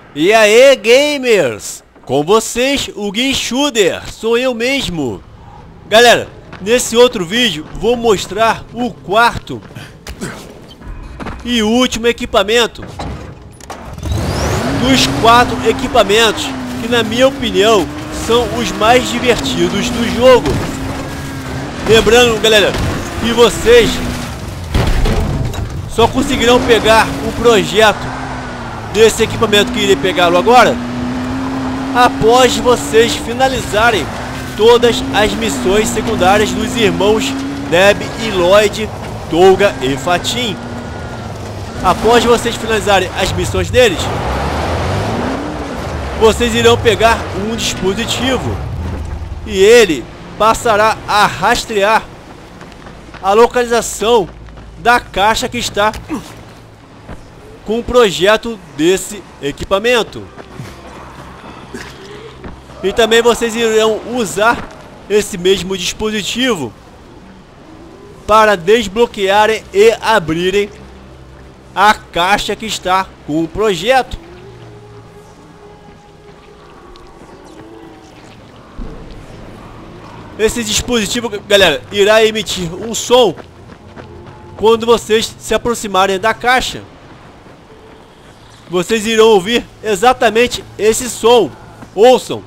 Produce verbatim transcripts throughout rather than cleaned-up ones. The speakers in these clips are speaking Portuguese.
E aí, gamers! Com vocês, o Guinchuder, sou eu mesmo. Galera, nesse outro vídeo vou mostrar o quarto e último equipamento dos quatro equipamentos que, na minha opinião, são os mais divertidos do jogo. Lembrando, galera, que vocês só conseguirão pegar o projeto desse equipamento que irei pegá-lo agora após vocês finalizarem todas as missões secundárias dos irmãos Deb e Lloyd, Tolga e Fatin. Após vocês finalizarem as missões deles, vocês irão pegar um dispositivo e ele passará a rastrear a localização da caixa que está com o projeto desse equipamento. E também vocês irão usar esse mesmo dispositivo para desbloquearem e abrirem a caixa que está com o projeto. Esse dispositivo, galera, irá emitir um som quando vocês se aproximarem da caixa. Vocês irão ouvir exatamente esse som. Ouçam.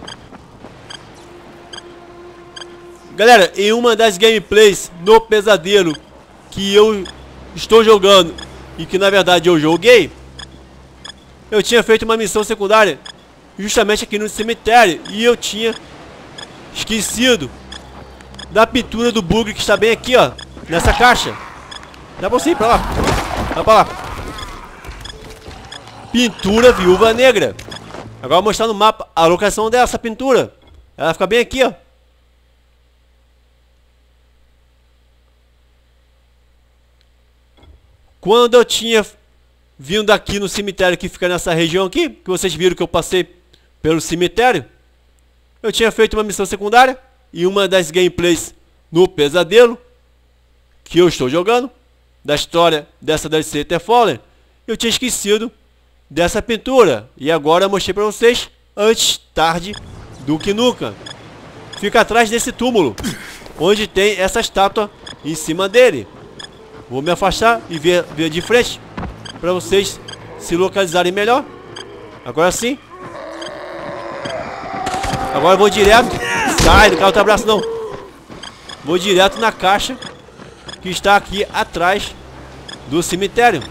Galera, em uma das gameplays no Pesadelo que eu estou jogando e que na verdade eu joguei, eu tinha feito uma missão secundária justamente aqui no cemitério e eu tinha esquecido da pintura do bugre que está bem aqui, ó, nessa caixa. Dá pra você ir pra lá. Dá pra lá. Pintura Viúva Negra. Agora vou mostrar no mapa a localização dessa pintura. Ela fica bem aqui, ó. Quando eu tinha vindo aqui no cemitério que fica nessa região aqui, que vocês viram que eu passei pelo cemitério, eu tinha feito uma missão secundária e uma das gameplays no Pesadelo que eu estou jogando, da história dessa D L C The Fallen, eu tinha esquecido dessa pintura e agora eu mostrei para vocês antes tarde do que nunca. Fica atrás desse túmulo onde tem essa estátua em cima dele. Vou me afastar e ver, ver de frente para vocês se localizarem melhor. Agora sim. Agora eu vou direto. Sai, não cai outro abraço não. Vou direto na caixa que está aqui atrás do cemitério.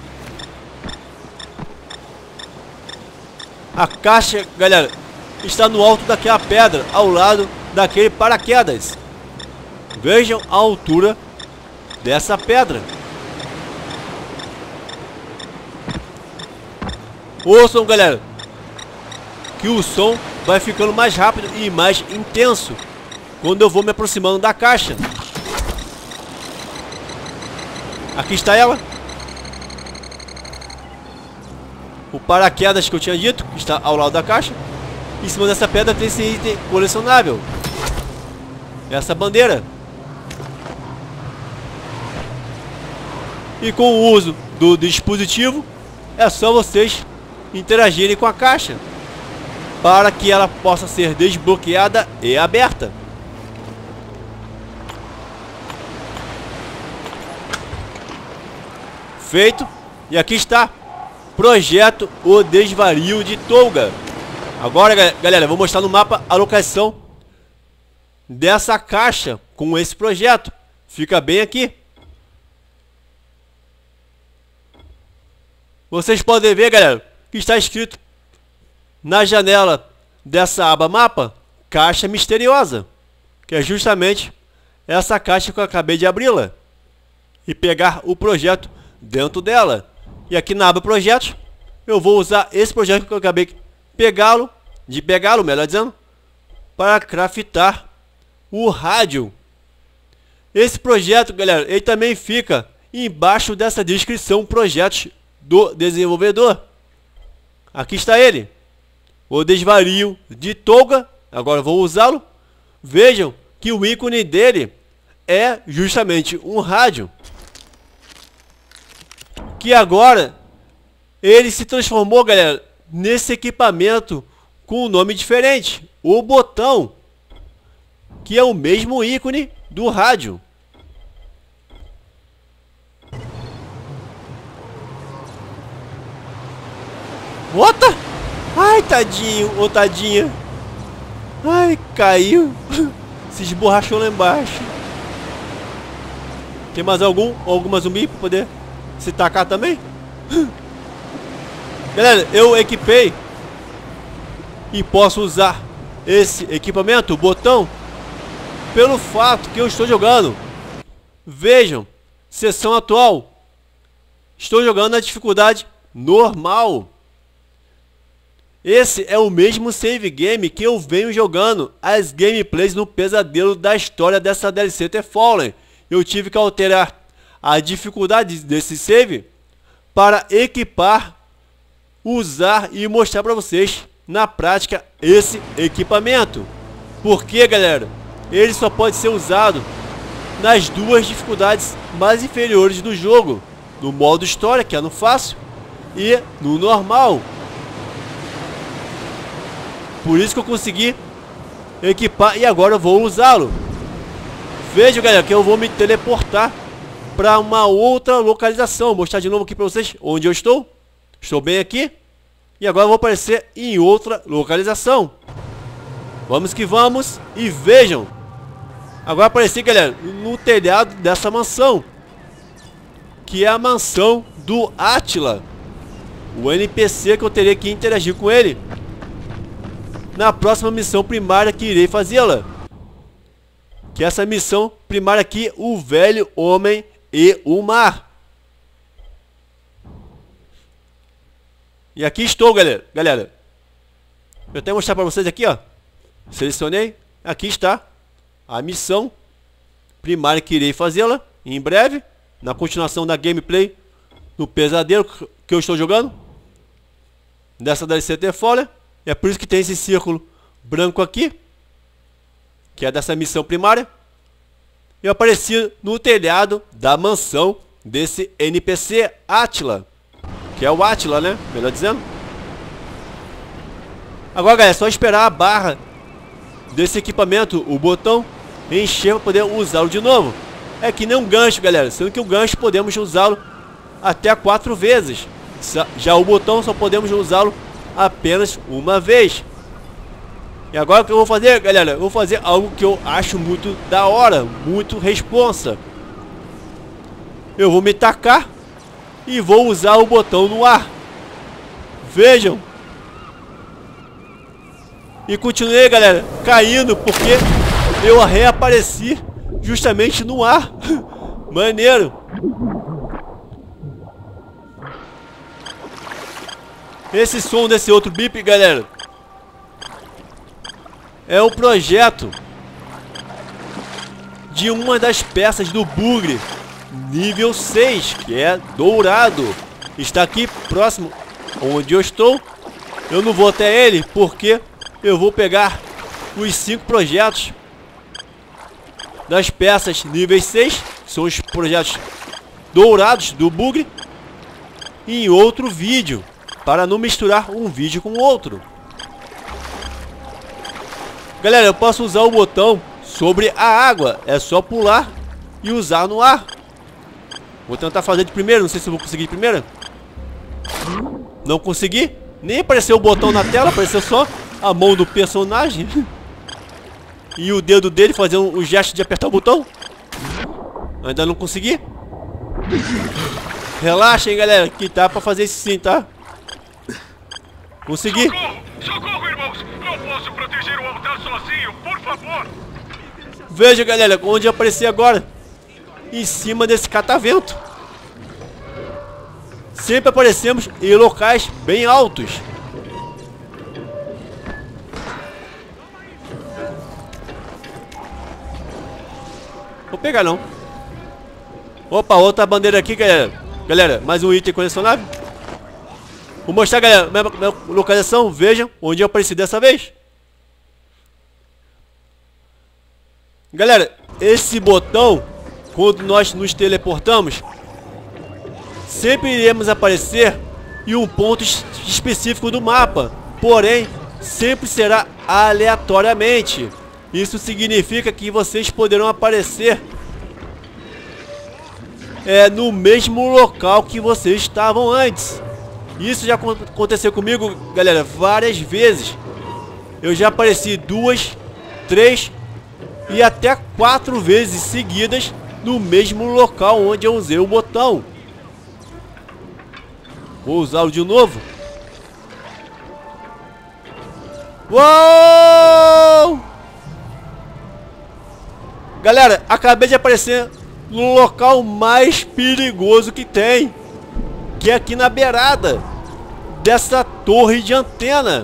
A caixa, galera, está no alto daquela pedra, ao lado daquele paraquedas. Vejam a altura dessa pedra. Ouçam, galera, que o som vai ficando mais rápido e mais intenso quando eu vou me aproximando da caixa. Aqui está ela. O paraquedas que eu tinha dito, que está ao lado da caixa. Em cima dessa pedra tem esse item colecionável, essa bandeira. E com o uso do dispositivo é só vocês interagirem com a caixa para que ela possa ser desbloqueada e aberta. Feito. E aqui está projeto O Desvario de Tolga. Agora, galera, vou mostrar no mapa a localização dessa caixa com esse projeto. Fica bem aqui. Vocês podem ver, galera, que está escrito na janela dessa aba mapa, caixa misteriosa, que é justamente essa caixa que eu acabei de abri-la e pegar o projeto dentro dela. E aqui na aba projetos, eu vou usar esse projeto que eu acabei de pegá-lo, de pegá-lo, melhor dizendo, para craftar o rádio. Esse projeto, galera, ele também fica embaixo dessa descrição, projetos do desenvolvedor. Aqui está ele, O Desvario de Tolga. Agora vou usá-lo. Vejam que o ícone dele é justamente um rádio, que agora ele se transformou, galera, nesse equipamento com um nome diferente, o botão, que é o mesmo ícone do rádio. Bota! Ai, tadinho, ô tadinha. Ai, caiu. Se esborrachou lá embaixo. Tem mais algum? Alguma zumbi pra poder se tacar também? Galera, eu equipei e posso usar esse equipamento, o botão, pelo fato que eu estou jogando. Vejam, sessão atual. Estou jogando na dificuldade normal. Esse é o mesmo save game que eu venho jogando as gameplays no pesadelo da história dessa D L C The Fallen. Eu tive que alterar a dificuldade desse save para equipar, usar e mostrar para vocês na prática esse equipamento. Porque, galera, ele só pode ser usado nas duas dificuldades mais inferiores do jogo, no modo história, que é no fácil, e no normal. Por isso que eu consegui equipar e agora eu vou usá-lo. Veja, galera, que eu vou me teleportar para uma outra localização. Vou mostrar de novo aqui para vocês onde eu estou. Estou bem aqui. E agora eu vou aparecer em outra localização. Vamos que vamos. E vejam. Agora apareci, galera, no telhado dessa mansão, que é a mansão do Átila, o N P C que eu terei que interagir com ele na próxima missão primária que irei fazê-la. Que é essa missão primária aqui, o velho homem e o mar. E aqui estou, galera. Galera, eu até mostrar para vocês aqui, ó. Selecionei. Aqui está a missão primária que irei fazê-la em breve, na continuação da gameplay no pesadelo que eu estou jogando dessa D L C The Fallen. É por isso que tem esse círculo branco aqui, que é dessa missão primária. Eu apareci no telhado da mansão desse N P C Átila, que é o Átila, né? Melhor dizendo. Agora, galera, é só esperar a barra desse equipamento, o botão, encher para poder usá-lo de novo. É que nem um gancho, galera, sendo que o gancho podemos usá-lo até quatro vezes. Já o botão só podemos usá-lo apenas uma vez. E agora o que eu vou fazer, galera? Eu vou fazer algo que eu acho muito da hora, muito responsa. Eu vou me tacar e vou usar o botão no ar. Vejam. E continuei, galera, caindo porque eu reapareci justamente no ar. Maneiro. Esse som desse outro bip, galera, é o projeto de uma das peças do bugre nível seis, que é dourado. Está aqui próximo onde eu estou. Eu não vou até ele porque eu vou pegar os cinco projetos das peças nível seis, que são os projetos dourados do bugre, em outro vídeo, para não misturar um vídeo com o outro. Galera, eu posso usar o botão sobre a água. É só pular e usar no ar. Vou tentar fazer de primeira. Não sei se eu vou conseguir de primeira. Não consegui. Nem apareceu o botão na tela. Apareceu só a mão do personagem e o dedo dele fazendo o gesto de apertar o botão. Ainda não consegui. Relaxem, galera, que tá pra fazer isso sim, tá? Consegui. Socorro! Socorro, irmãos! Não posso proteger o altar sozinho, por favor! Veja, galera, onde eu apareci agora. Em cima desse catavento. Sempre aparecemos em locais bem altos. Vou pegar não. Opa, outra bandeira aqui, galera. Galera, mais um item colecionável. Vou mostrar, galera, minha, minha localização. Vejam onde eu apareci dessa vez. Galera, esse botão, quando nós nos teleportamos, sempre iremos aparecer e um ponto específico do mapa, porém sempre será aleatoriamente. Isso significa que vocês poderão aparecer é, no mesmo local que vocês estavam antes. Isso já aconteceu comigo, galera, várias vezes. Eu já apareci duas, três e até quatro vezes seguidas no mesmo local onde eu usei o botão. Vou usá-lo de novo. Uou! Galera, acabei de aparecer no local mais perigoso que tem, que é aqui na beirada dessa torre de antena.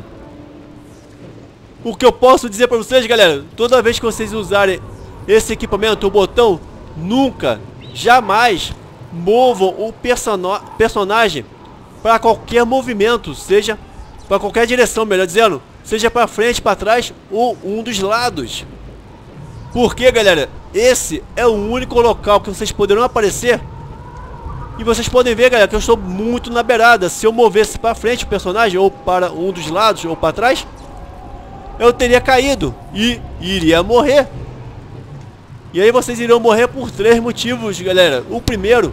O que eu posso dizer para vocês, galera, toda vez que vocês usarem esse equipamento, o botão, nunca, jamais movam o persono- personagem para qualquer movimento, seja para qualquer direção, melhor dizendo, seja para frente, para trás ou um dos lados. Porque, galera, esse é o único local que vocês poderão aparecer. E vocês podem ver, galera, que eu estou muito na beirada. Se eu movesse para frente o personagem, ou para um dos lados, ou para trás, eu teria caído e iria morrer. E aí vocês irão morrer por três motivos, galera. O primeiro,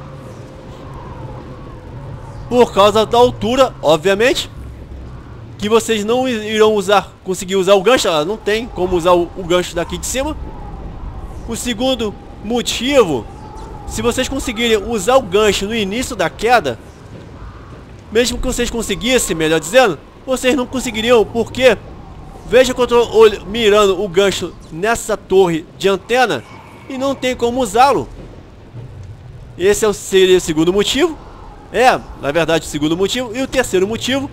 por causa da altura, obviamente, que vocês não irão usar, conseguir usar o gancho. Ah, não tem como usar o, o gancho daqui de cima. O segundo motivo, se vocês conseguirem usar o gancho no início da queda, mesmo que vocês conseguissem, melhor dizendo, vocês não conseguiriam, porque veja que eu estou mirando o gancho nessa torre de antena e não tem como usá-lo. Esse seria o segundo motivo. É, na verdade, o segundo motivo. E o terceiro motivo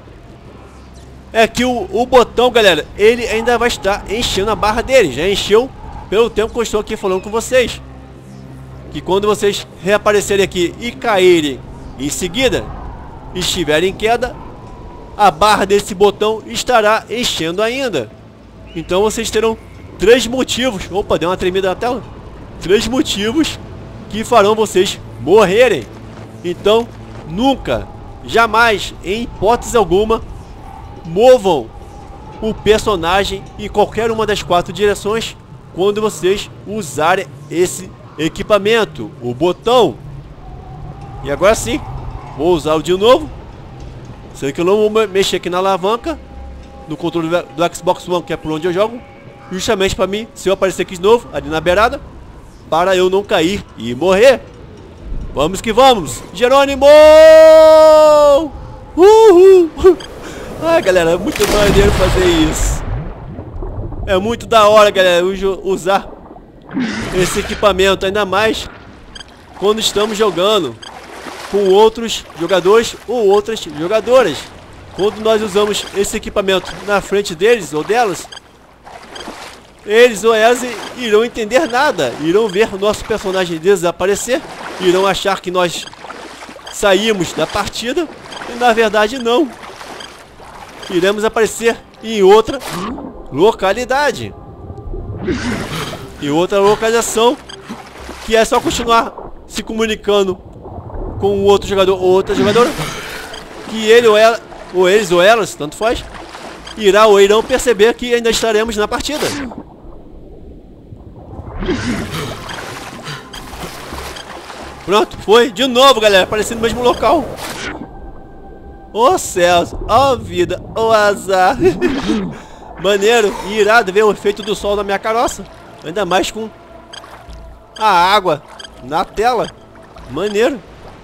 é que o, o botão, galera, ele ainda vai estar enchendo a barra dele. Já encheu pelo tempo que eu estou aqui falando com vocês. Que quando vocês reaparecerem aqui e caírem em seguida, estiverem em queda, a barra desse botão estará enchendo ainda. Então vocês terão três motivos. Opa, deu uma tremida na tela. Três motivos que farão vocês morrerem. Então, nunca, jamais, em hipótese alguma, movam o personagem em qualquer uma das quatro direções quando vocês usarem esse equipamento, o botão. E agora sim, vou usá-lo de novo. Sei que eu não vou mexer aqui na alavanca no controle do Xbox One, que é por onde eu jogo, justamente para mim, se eu aparecer aqui de novo, ali na beirada, para eu não cair e morrer. Vamos que vamos, Jerônimo! Uhul! Ai, galera, é muito maneiro fazer isso. É muito da hora, galera, usar esse equipamento, ainda mais quando estamos jogando com outros jogadores ou outras jogadoras. Quando nós usamos esse equipamento na frente deles ou delas, eles ou elas irão entender nada, irão ver o nosso personagem desaparecer, irão achar que nós saímos da partida e na verdade não. Iremos aparecer em outra localidade, em outra localização, que é só continuar se comunicando com o outro jogador ou outra jogadora, que ele ou ela, ou eles ou elas, tanto faz, irá ou irão perceber que ainda estaremos na partida. Pronto, foi de novo, galera, aparecendo no mesmo local. Ô céus, ó vida, ô azar. Maneiro e irado ver o efeito do sol na minha caroça, ainda mais com a água na tela. Maneiro.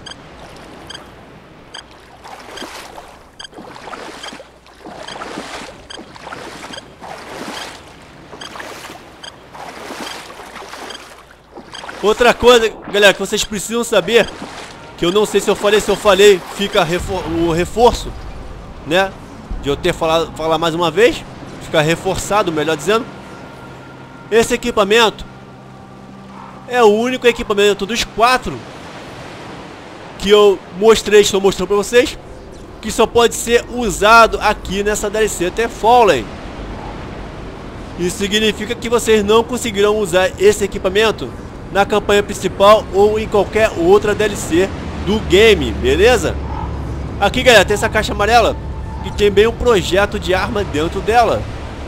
Outra coisa, galera, que vocês precisam saber, que eu não sei se eu falei, se eu falei, fica refor o reforço, né? De eu ter falado falar mais uma vez, fica reforçado, melhor dizendo. Esse equipamento é o único equipamento dos quatro que eu mostrei, estou mostrando para vocês, que só pode ser usado aqui nessa D L C The Fallen. Isso significa que vocês não conseguirão usar esse equipamento na campanha principal ou em qualquer outra D L C do game, beleza? Aqui, galera, tem essa caixa amarela que tem bem um projeto de arma dentro dela.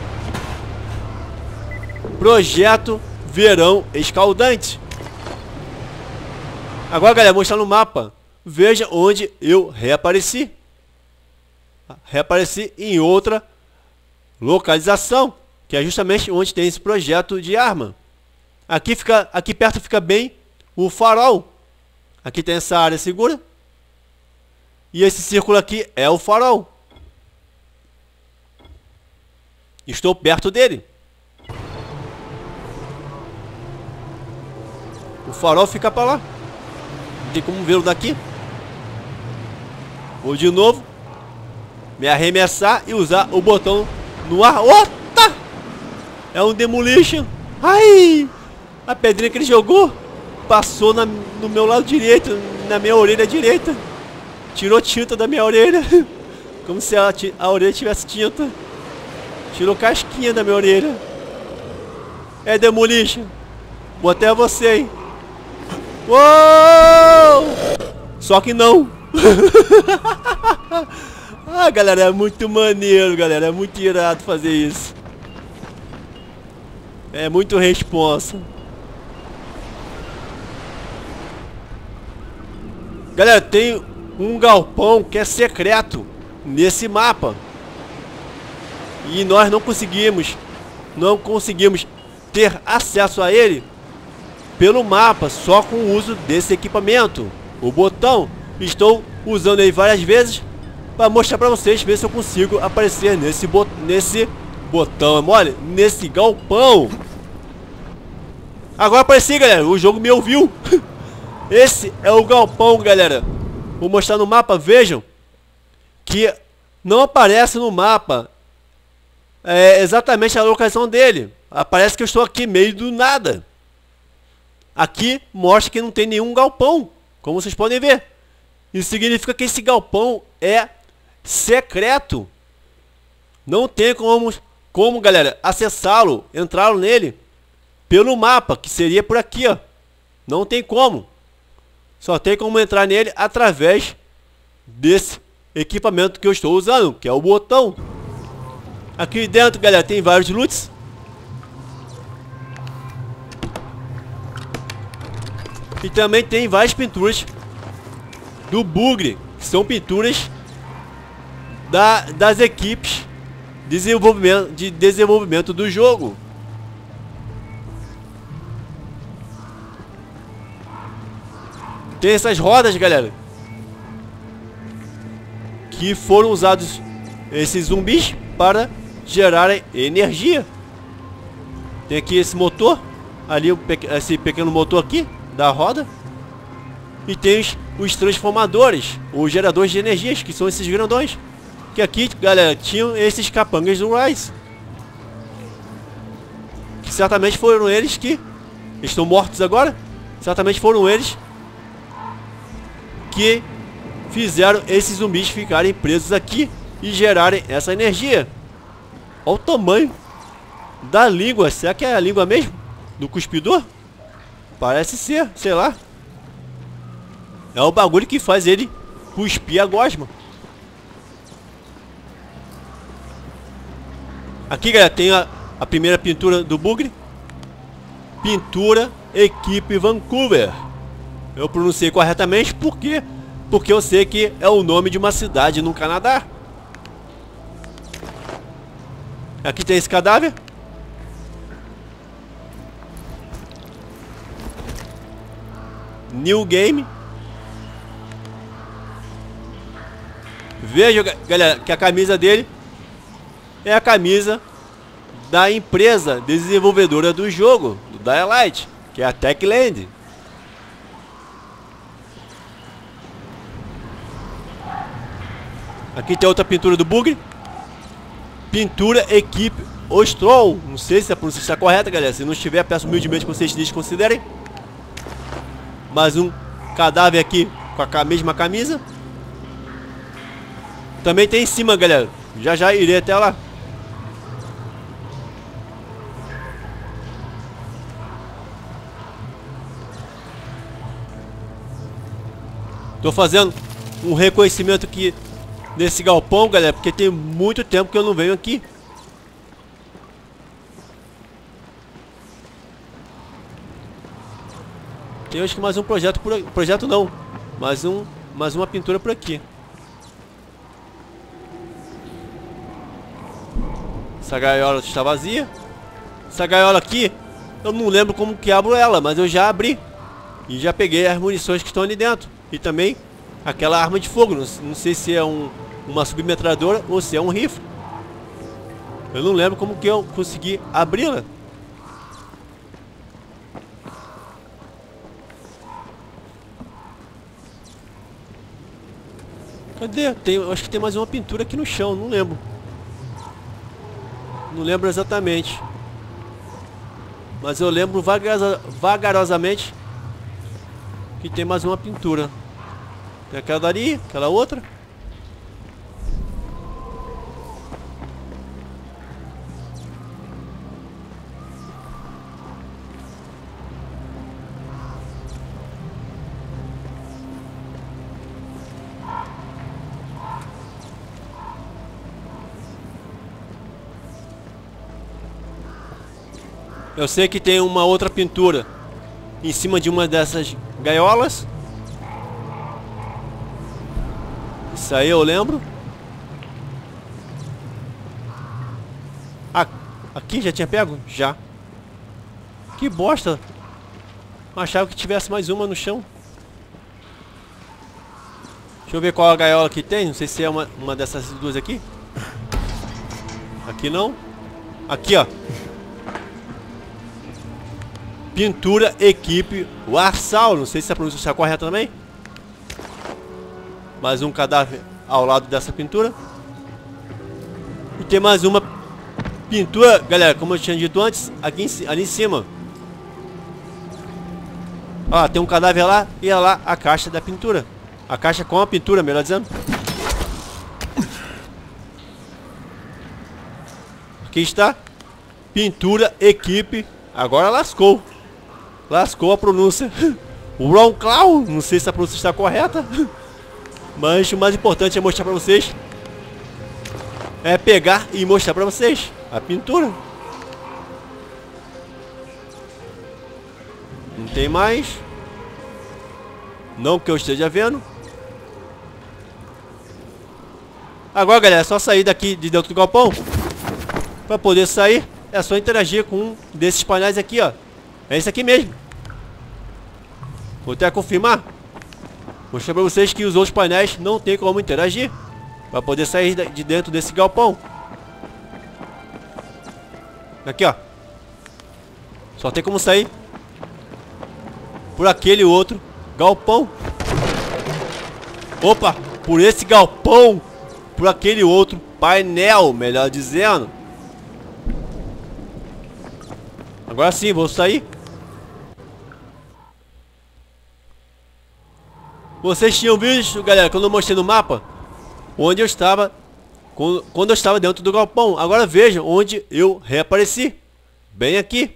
Projeto Verão Escaldante. Agora, galera, mostrar no mapa. Veja onde eu reapareci. Reapareci em outra localização, que é justamente onde tem esse projeto de arma. Aqui, fica, aqui perto fica bem o farol. Aqui tem essa área segura. E esse círculo aqui é o farol. Estou perto dele. O farol fica para lá. Não tem como vê-lo daqui. Vou de novo me arremessar e usar o botão no ar. Ota! É um Demolition. Ai! A pedrinha que ele jogou passou na, no meu lado direito, na minha orelha direita. Tirou tinta da minha orelha. Como se a, a orelha tivesse tinta. Tirou casquinha da minha orelha. É Demolition. Vou até você, hein? Uou! Só que não. Ah, galera, é muito maneiro, galera. É muito irado fazer isso. É muito responsa. Galera, tem um galpão que é secreto nesse mapa. E nós não conseguimos, não conseguimos ter acesso a ele pelo mapa, só com o uso desse equipamento. O botão, estou usando ele várias vezes para mostrar para vocês, ver se eu consigo aparecer nesse, bot nesse botão, é mole? Nesse galpão. Agora apareci, galera, o jogo me ouviu. Esse é o galpão, galera. Vou mostrar no mapa, vejam que não aparece no mapa é, exatamente a localização dele. Aparece que eu estou aqui meio do nada. Aqui mostra que não tem nenhum galpão, como vocês podem ver. Isso significa que esse galpão é secreto. Não tem como, como galera, acessá-lo, entrar nele pelo mapa, que seria por aqui, ó. Não tem como. Só tem como entrar nele através desse equipamento que eu estou usando, que é o botão. Aqui dentro, galera, tem vários loots. E também tem várias pinturas do Bugre, que são pinturas da, das equipes desenvolvimento, de desenvolvimento do jogo. Tem essas rodas, galera, que foram usados esses zumbis para gerarem energia. Tem aqui esse motor, ali esse pequeno motor aqui da roda. E tem os, os transformadores, os geradores de energias, que são esses grandões. Que aqui, galera, tinham esses capangas do Rise. Que certamente foram eles que estão mortos agora. Certamente foram eles que fizeram esses zumbis ficarem presos aqui e gerarem essa energia. Olha o tamanho da língua. Será que é a língua mesmo? Do cuspidor? Parece ser, sei lá. É o bagulho que faz ele cuspir a gosma. Aqui, galera, tem a, a primeira pintura do Bugre. Pintura Equipe Vancouver. Eu pronunciei corretamente, por quê? Porque eu sei que é o nome de uma cidade no Canadá. Aqui tem esse cadáver. New Game. Veja, galera, que a camisa dele é a camisa da empresa desenvolvedora do jogo, do Dying Light, que é a Techland. Aqui tem outra pintura do Bugre. Pintura Equipe Ostrol. Não sei se a pronúncia está correta, galera. Se não estiver, peço humildemente que vocês desconsiderem. Mais um cadáver aqui com a mesma camisa. Também tem em cima, galera. Já já irei até lá. Tô fazendo um reconhecimento aqui nesse galpão, galera, porque tem muito tempo que eu não venho aqui. Tem acho que mais um projeto por aqui. Projeto não, mais um, mais uma pintura por aqui. Essa gaiola está vazia. Essa gaiola aqui, eu não lembro como que abro ela, mas eu já abri. E já peguei as munições que estão ali dentro. E também aquela arma de fogo. Não, não sei se é um, uma submetralhadora ou se é um rifle. Eu não lembro como que eu consegui abri-la. Cadê? Tem, eu acho que tem mais uma pintura aqui no chão, não lembro. Não lembro exatamente. Mas eu lembro vagarosa, vagarosamente que tem mais uma pintura. Tem aquela dali, aquela outra. Eu sei que tem uma outra pintura em cima de uma dessas gaiolas. Isso aí eu lembro. Ah, aqui já tinha pego? Já. Que bosta. Achava que tivesse mais uma no chão. Deixa eu ver qual a gaiola que tem. Não sei se é uma, uma dessas duas aqui. Aqui não. Aqui, ó. Pintura equipe Warsaw. Não sei se a pronúncia está correta também. Mais um cadáver ao lado dessa pintura. E tem mais uma pintura, galera, como eu tinha dito antes, aqui em, ali em cima. Ó, tem um cadáver lá e é lá a caixa da pintura. A caixa com a pintura, melhor dizendo. Aqui está. Pintura equipe. Agora lascou. Lascou a pronúncia. Wrong Clown. Não sei se a pronúncia está correta. Mas o mais importante é mostrar pra vocês. É pegar e mostrar pra vocês a pintura. Não tem mais. Não que eu esteja vendo. Agora, galera, é só sair daqui de dentro do galpão. Pra poder sair, é só interagir com um desses painéis aqui, ó. É esse aqui mesmo. Vou até confirmar. Mostrar pra vocês que os outros painéis não tem como interagir. Pra poder sair de dentro desse galpão. Aqui, ó. Só tem como sair por aquele outro galpão. Opa, por esse galpão. Por aquele outro painel, melhor dizendo. Agora sim, vou sair. Vocês tinham visto, galera, quando eu mostrei no mapa onde eu estava quando eu estava dentro do galpão. Agora vejam onde eu reapareci. Bem aqui.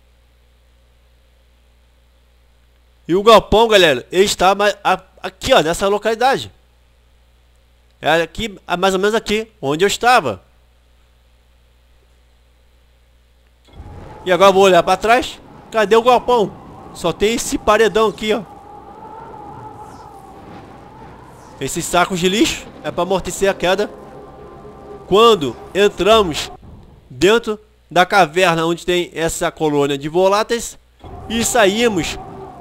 E o galpão, galera, ele está aqui, ó, nessa localidade. É aqui, mais ou menos aqui, onde eu estava. E agora eu vou olhar para trás. Cadê o galpão? Só tem esse paredão aqui, ó. Esses sacos de lixo é para amortecer a queda quando entramos dentro da caverna onde tem essa colônia de voláteis e saímos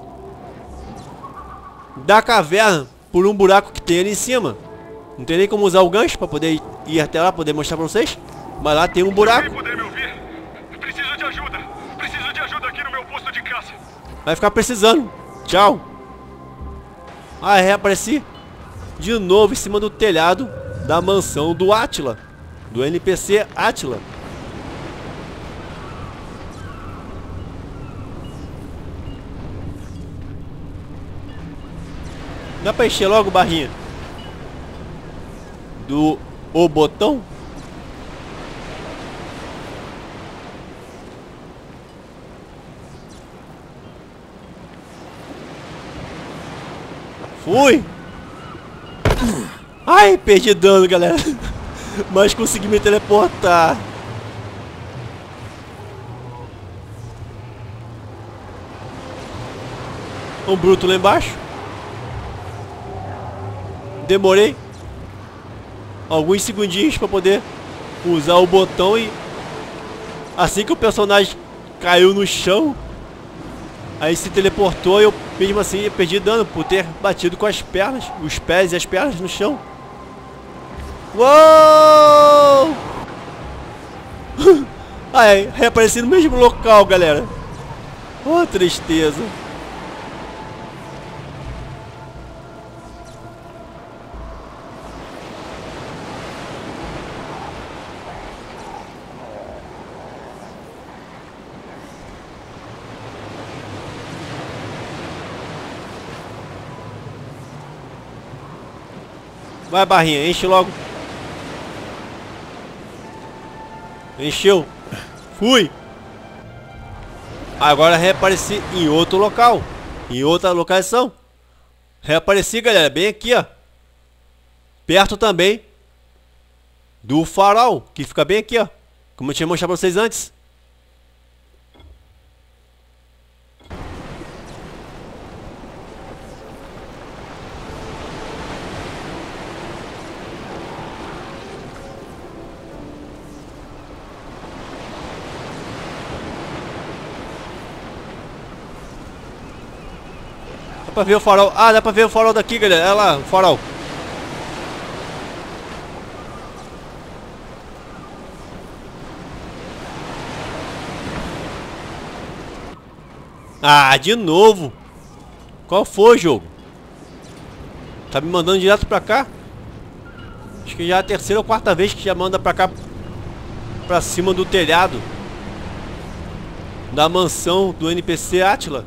da caverna por um buraco que tem ali em cima. Não tem nem como usar o gancho para poder ir até lá, poder mostrar para vocês. Mas lá tem um buraco. Poder me ouvir? Preciso de ajuda. Preciso de ajuda aqui no meu posto de caça. Vai ficar precisando. Tchau. Ah, reapareci de novo em cima do telhado da mansão do Átila, do N P C Átila. Dá pra encher logo, barrinha do o botão? Fui! Ai, perdi dano, galera. Mas consegui me teleportar. Um bruto lá embaixo. Demorei alguns segundinhos para poder usar o botão e assim que o personagem caiu no chão, aí se teleportou e eu mesmo assim perdi dano por ter batido com as pernas, os pés e as pernas no chão. Uou! Ai, reapareci no mesmo local, galera. Oh, tristeza. Vai, barrinha, enche logo. Encheu. Fui. Agora reapareci em outro local. Em outra localização. Reapareci, galera, bem aqui, ó. Perto também do farol, que fica bem aqui, ó. Como eu tinha mostrado pra vocês antes. Dá pra ver o farol. Ah, dá pra ver o farol daqui, galera. Olha lá, o farol. Ah, de novo. Qual foi, jogo? Tá me mandando direto pra cá? Acho que já é a terceira ou quarta vez que já manda pra cá, pra cima do telhado da mansão do N P C Átila.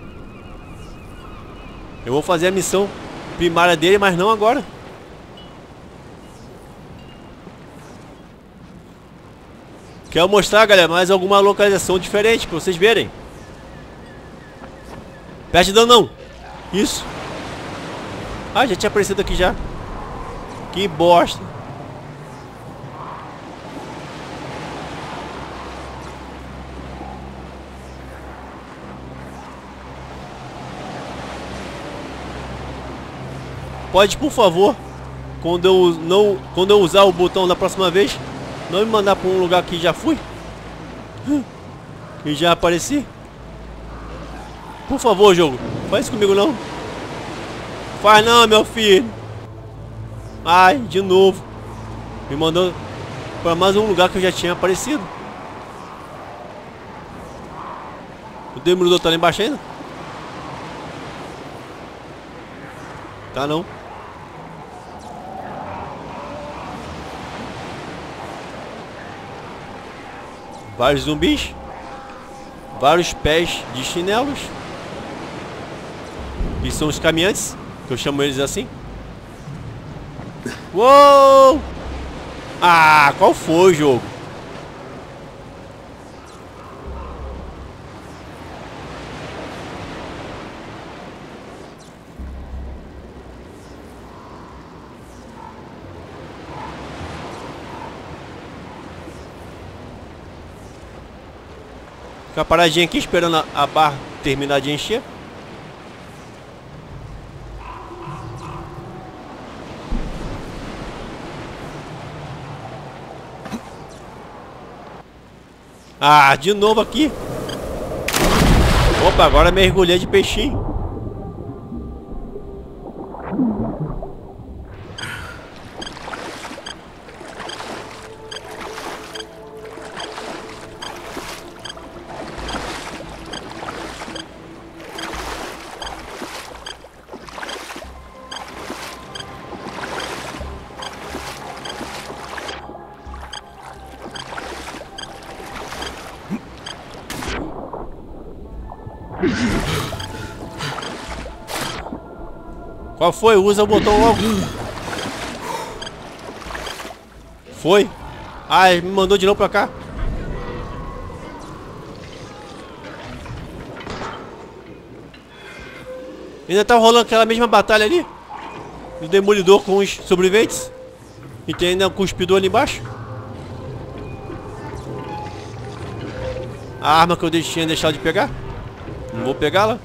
Eu vou fazer a missão primária dele, mas não agora. Quero mostrar, galera, mais alguma localização diferente pra vocês verem. Perde dano não. Isso. Ah, já tinha aparecido aqui já. Que bosta. Pode, por favor, quando eu não, quando eu usar o botão da próxima vez, não me mandar para um lugar que já fui, que já apareci. Por favor, jogo, faz isso comigo não. Faz não, meu filho. Ai, de novo. Me mandou para mais um lugar que eu já tinha aparecido. O Demolidor tá lá embaixo ainda? Tá não. Vários zumbis. Vários pés de chinelos. Que são os caminhantes, que eu chamo eles assim. Uou! Ah, qual foi o jogo? Ficar paradinho aqui esperando a, a barra terminar de encher. Ah, de novo aqui. Opa, agora mergulhei de peixinho. Qual foi? Usa o botão logo. Foi? Ah, ele me mandou de novo pra cá. Ainda tá rolando aquela mesma batalha ali. do demolidor com os sobreviventes. E tem ainda um cuspidor ali embaixo. A arma que eu tinha deixado de pegar. Não vou pegá-la.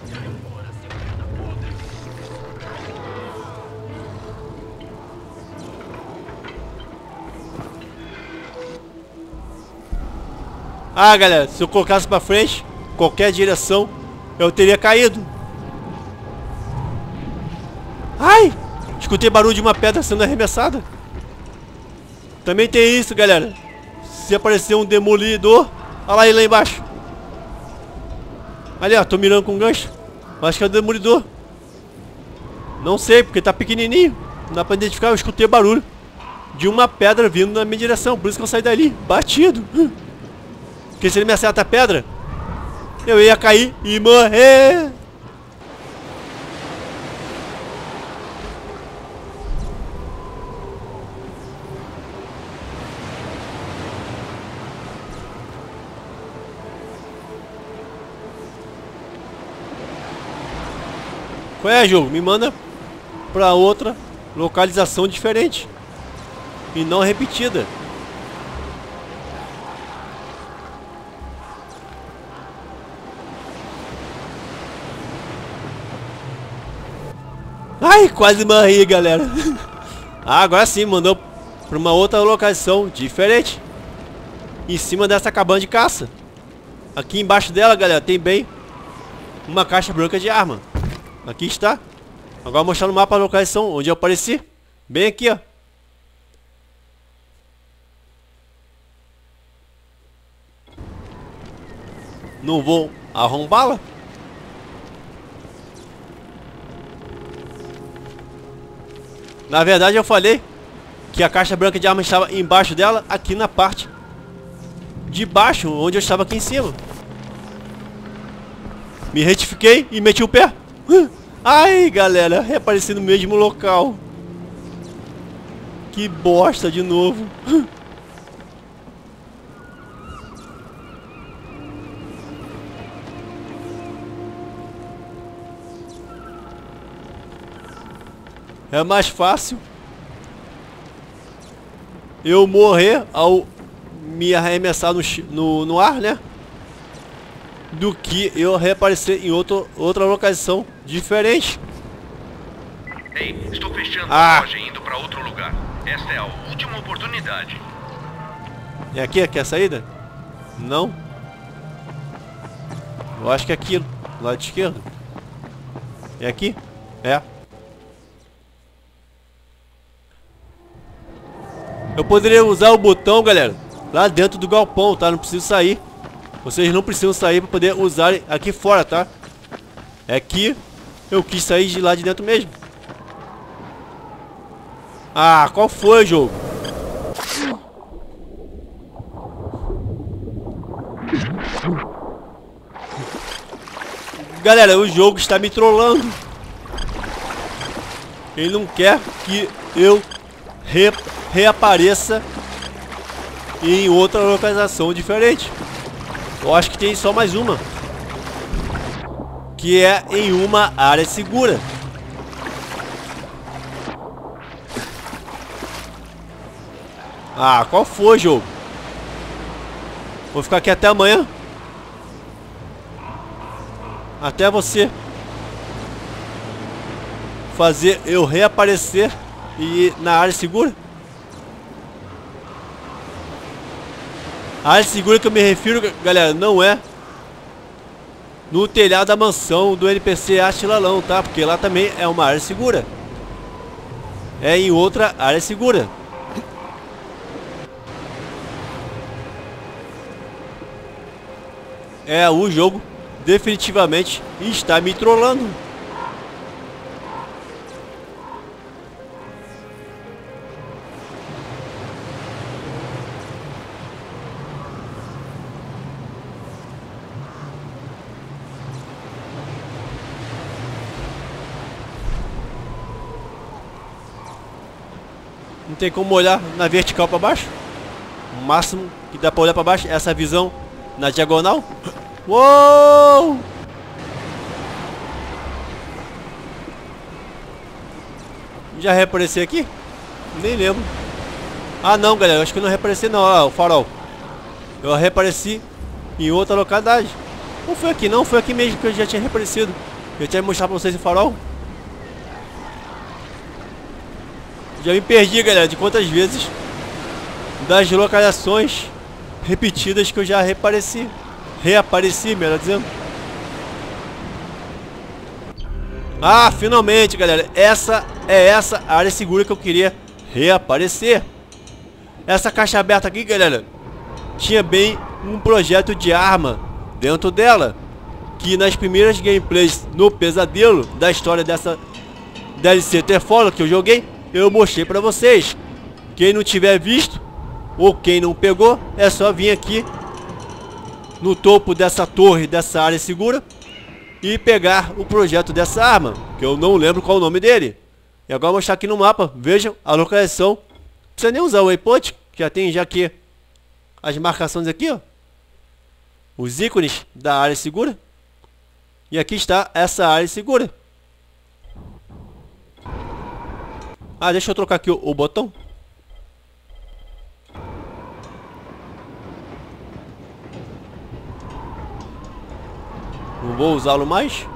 Ah, galera, se eu colocasse pra frente, qualquer direção, eu teria caído. Ai! Escutei barulho de uma pedra sendo arremessada. Também tem isso, galera. Se aparecer um demolidor, olha lá ele lá embaixo. Ali, ó, tô mirando com um gancho. Acho que é o demolidor. Não sei, porque tá pequenininho. Não dá pra identificar, eu escutei barulho de uma pedra vindo na minha direção. Por isso que eu saí dali, batido. Porque se ele me acerta a pedra, eu ia cair e morrer. Qual é, jogo? Me manda pra outra localização diferente e não repetida. Ai, quase morri, galera. Ah, agora sim, mandou pra uma outra localização diferente, em cima dessa cabana de caça. Aqui embaixo dela, galera, tem bem uma caixa branca de arma. Aqui está. Agora vou mostrar no mapa a localização onde eu apareci. Bem aqui, ó. Não vou arrombá-la. Na verdade eu falei que a caixa branca de arma estava embaixo dela, aqui na parte de baixo, onde eu estava aqui em cima. Me retifiquei e meti o pé. Ai, galera, reapareci no mesmo local. Que bosta de novo. É mais fácil eu morrer ao me arremessar no, no, no ar, né? Do que eu reaparecer em outro, outra localização diferente. Ei, estou fechando ah. a loja e indo para outro lugar. Esta é a última oportunidade. É aqui, aqui é a saída? Não. Eu acho que é aqui, do lado esquerdo. É aqui? É. Eu poderia usar o botão, galera, lá dentro do galpão, tá? Não preciso sair. Vocês não precisam sair para poder usar aqui fora, tá? É que eu quis sair de lá de dentro mesmo. Ah, qual foi, jogo? Galera, o jogo está me trollando. Ele não quer que eu re reapareça em outra localização diferente. Eu acho que tem só mais uma, que é em uma área segura. Ah, qual foi, jogo? Vou ficar aqui até amanhã. Até você fazer eu reaparecer e ir na área segura. A área segura que eu me refiro, galera, não é no telhado da mansão do N P C Atilalão, tá? Porque lá também é uma área segura. É em outra área segura. É, o jogo definitivamente está me trollando. Não tem como olhar na vertical para baixo. O máximo que dá para olhar para baixo é essa visão na diagonal. Uou! Já reapareci aqui? Nem lembro. Ah não, galera, acho que eu não reapareci não. Olha lá, o farol. Eu reapareci em outra localidade. Não foi aqui não, foi aqui mesmo que eu já tinha reaparecido. Eu tinha mostrado pra vocês o farol. Já me perdi, galera, de quantas vezes das localizações repetidas que eu já reapareci. Reapareci, melhor dizendo. Ah, finalmente, galera. Essa é essa área segura que eu queria reaparecer. Essa caixa aberta aqui, galera, tinha bem um projeto de arma dentro dela, que nas primeiras gameplays no Pesadelo da história dessa D L C T-Follow que eu joguei, eu mostrei pra vocês. Quem não tiver visto, ou quem não pegou, é só vir aqui no topo dessa torre, dessa área segura, e pegar o projeto dessa arma, que eu não lembro qual o nome dele. E agora eu vou mostrar aqui no mapa, vejam a localização. Não precisa nem usar o waypoint, que já tem já aqui as marcações aqui, ó. Os ícones da área segura. E aqui está essa área segura. Ah, deixa eu trocar aqui o, o botão. Não vou usá-lo mais.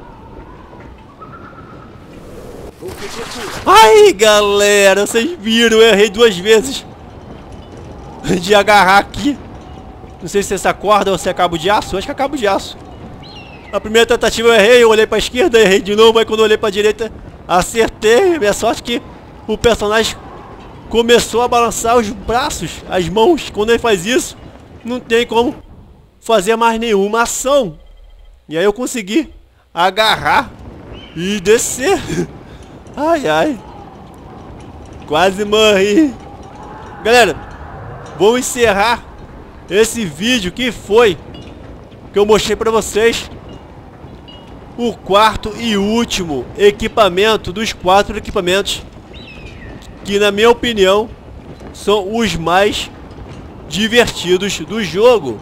Ai, galera, vocês viram, eu errei duas vezes de agarrar aqui. Não sei se é essa corda ou se é cabo de aço. Eu acho que é cabo de aço. A primeira tentativa eu errei, eu olhei pra esquerda, errei de novo. Aí quando eu olhei pra direita, acertei. Minha sorte que o personagem começou a balançar os braços, as mãos. Quando ele faz isso, não tem como fazer mais nenhuma ação. E aí eu consegui agarrar e descer. Ai, ai. Quase morri. Galera, vou encerrar esse vídeo que foi que eu mostrei pra vocês. O quarto e último equipamento dos quatro equipamentos que, na minha opinião, são os mais divertidos do jogo.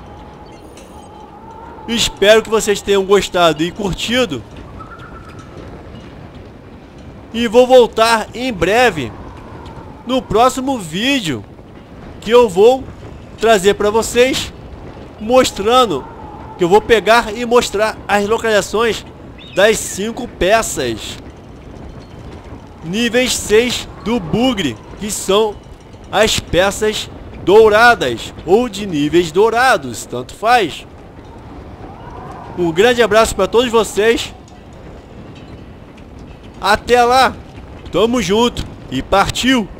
Espero que vocês tenham gostado e curtido. E vou voltar em breve no próximo vídeo, que eu vou trazer para vocês, mostrando que eu vou pegar e mostrar as localizações das cinco peças níveis seis do bugre, que são as peças douradas ou de níveis dourados, tanto faz. Um grande abraço para todos vocês. Até lá, tamo junto e partiu!